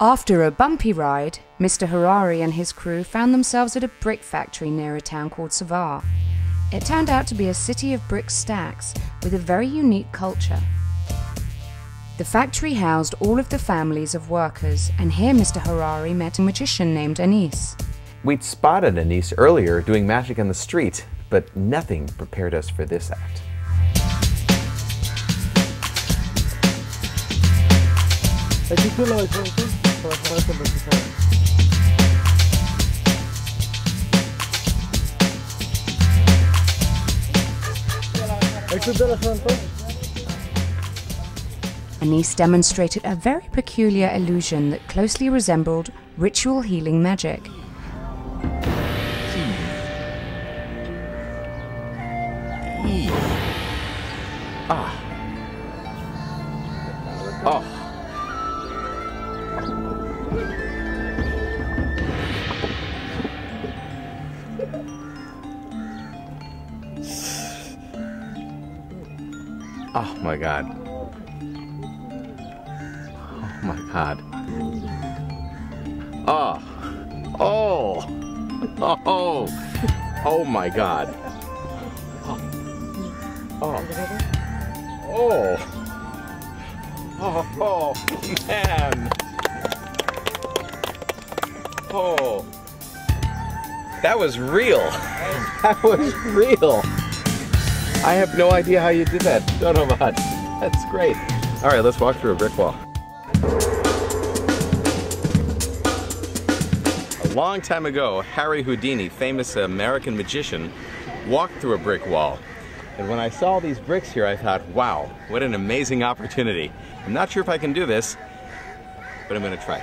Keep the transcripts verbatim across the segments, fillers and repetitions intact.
After a bumpy ride, Mister Harari and his crew found themselves at a brick factory near a town called Savar. It turned out to be a city of brick stacks with a very unique culture. The factory housed all of the families of workers, and here Mister Harari met a magician named Anis. We'd spotted Anis earlier doing magic on the street, but nothing prepared us for this act. Anis demonstrated a very peculiar illusion that closely resembled ritual healing magic. Ah. Oh. Oh my God. Oh my God. Oh. Oh. Oh. Oh my God. Oh. Oh. Oh. Oh, oh, man. Oh. That was real. That was real. I have no idea how you did that. Don't know much. That's great. All right, let's walk through a brick wall. A long time ago, Harry Houdini, famous American magician, walked through a brick wall. And when I saw these bricks here, I thought, wow, what an amazing opportunity. I'm not sure if I can do this, but I'm gonna try.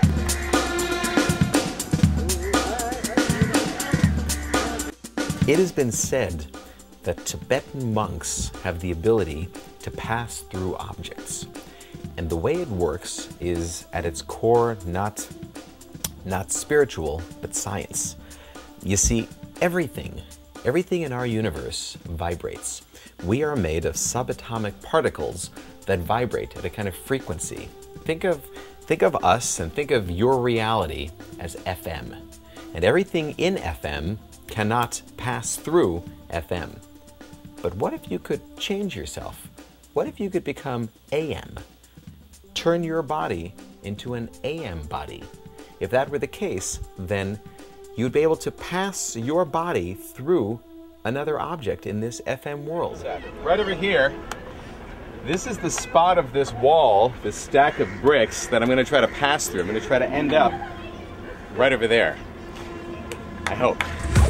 It has been said that Tibetan monks have the ability to pass through objects. And the way it works is, at its core, not, not spiritual, but science. You see, everything, everything in our universe vibrates. We are made of subatomic particles that vibrate at a kind of frequency. Think of, think of us and think of your reality as F M. And everything in F M cannot pass through F M. But what if you could change yourself? What if you could become A M? Turn your body into an A M body. If that were the case, then you'd be able to pass your body through another object in this F M world. Right over here, this is the spot of this wall, this stack of bricks that I'm going to try to pass through. I'm going to try to end up right over there. I hope.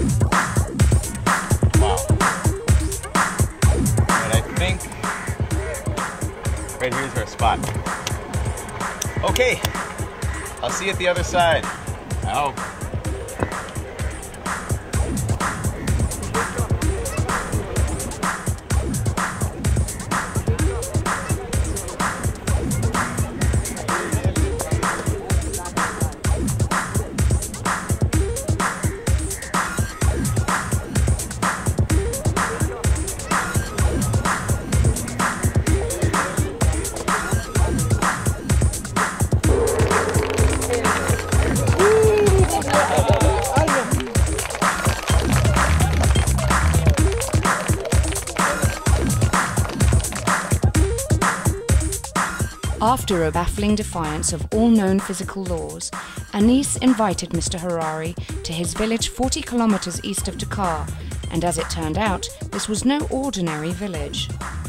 Wow. And I think right here's our spot. Okay, I'll see you at the other side. I hope. After a baffling defiance of all known physical laws, Anis invited Mister Harari to his village forty kilometers east of Dakar, and as it turned out, this was no ordinary village.